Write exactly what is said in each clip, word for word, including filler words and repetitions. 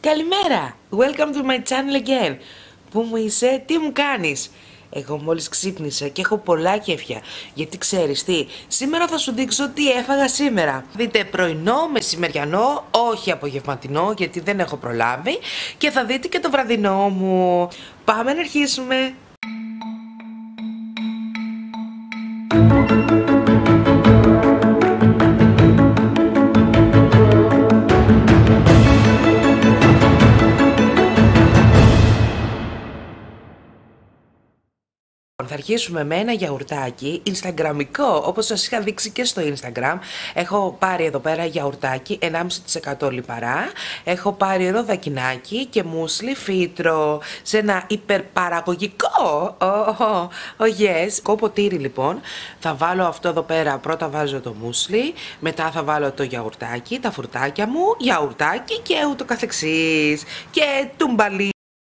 Καλημέρα! Welcome to my channel again. Πού μου είσαι, τι μου κάνεις? Εγώ μόλις ξύπνησα και έχω πολλά κέφια. Γιατί ξέρεις τι, σήμερα θα σου δείξω τι έφαγα σήμερα. Δείτε πρωινό, μεσημεριανό, όχι απογευματινό γιατί δεν έχω προλάβει. Και θα δείτε και το βραδινό μου. Πάμε να αρχίσουμε. Θα αρχίσουμε με ένα γιαουρτάκι Instagramικό, όπως σας είχα δείξει και στο Instagram. Έχω πάρει εδώ πέρα γιαουρτάκι ενάμιση τοις εκατό λιπαρά. Έχω πάρει ροδακινάκι και μουσλι φύτρο σε ένα υπερπαραγωγικό oh, oh, oh yes, κοποτήρι λοιπόν. Θα βάλω αυτό εδώ πέρα, πρώτα βάζω το μουσλι, μετά θα βάλω το γιαουρτάκι, τα φρουτάκια μου, γιαουρτάκι και ούτω καθεξής. Και τουμπαλί.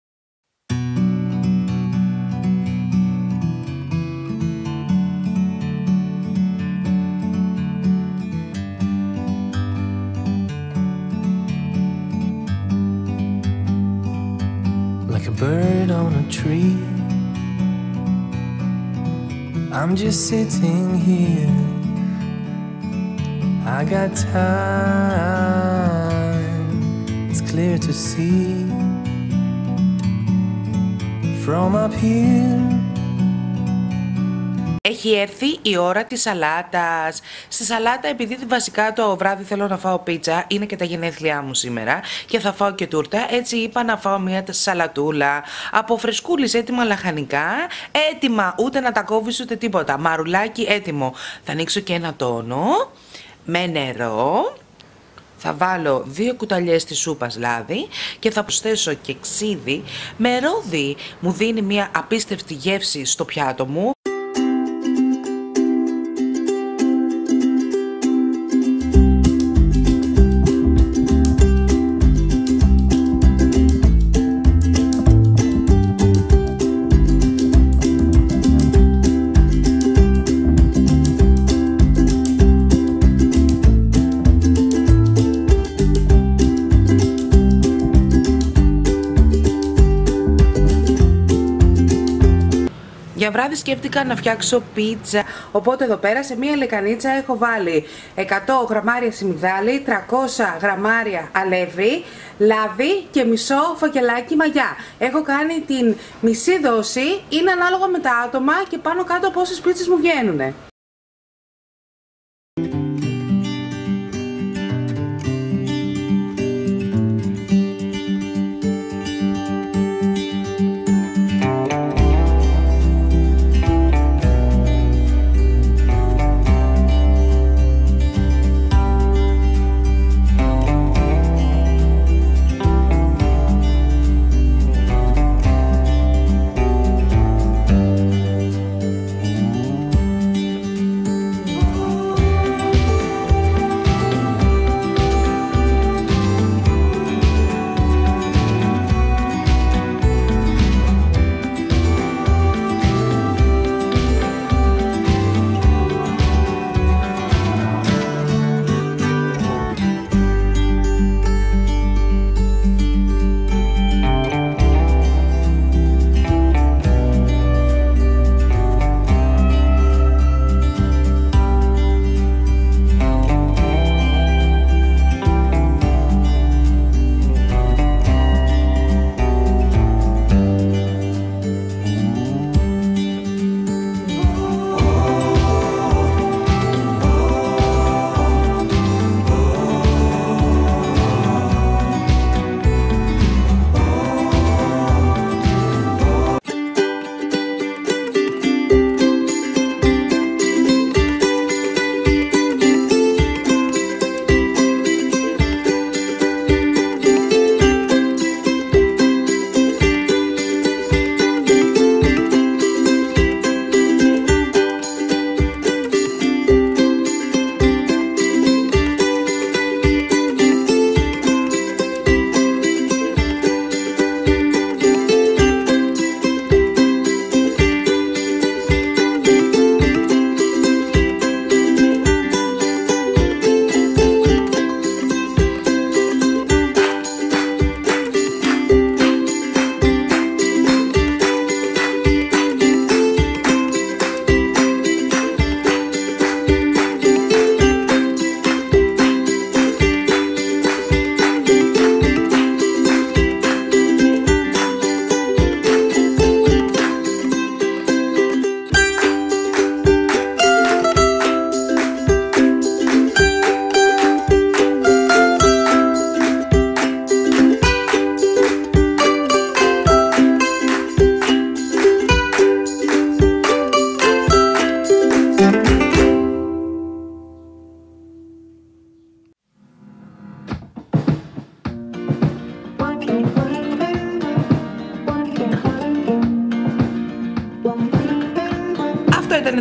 Like a bird on a tree, I'm just sitting here. I got time, it's clear to see from up here. Έχει έρθει η ώρα της σαλάτας. Στη σαλάτα, επειδή βασικά το βράδυ θέλω να φάω πίτσα, είναι και τα γενέθλιά μου σήμερα και θα φάω και τούρτα, έτσι είπα να φάω μια σαλατούλα από φρεσκούλης, έτοιμα λαχανικά, έτοιμα ούτε να τα κόβεις ούτε τίποτα, μαρουλάκι έτοιμο. Θα ανοίξω και ένα τόνο με νερό. Θα βάλω δύο κουταλιές της σούπας λάδι και θα προσθέσω και ξύδι με ρόδι. Μου δίνει μια απίστευτη γεύση στο πιάτο μου. Για βράδυ σκέφτηκα να φτιάξω πίτσα, οπότε εδώ πέρα σε μία λεκανίτσα έχω βάλει εκατό γραμμάρια σιμιδάλη, τριακόσια γραμμάρια αλεύρι, λάδι και μισό φακελάκι μαγιά. Έχω κάνει την μισή δόση, είναι ανάλογα με τα άτομα και πάνω κάτω πόσες πίτσες μου βγαίνουνε.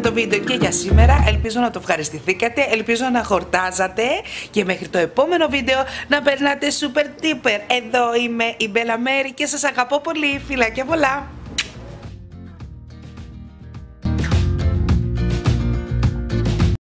το βίντεο και για σήμερα. Ελπίζω να το ευχαριστηθήκατε, ελπίζω να χορτάζατε και μέχρι το επόμενο βίντεο να περνάτε super duper. Εδώ είμαι η Μπέλα Μέρη και σας αγαπώ πολύ. Φιλάκια πολλά.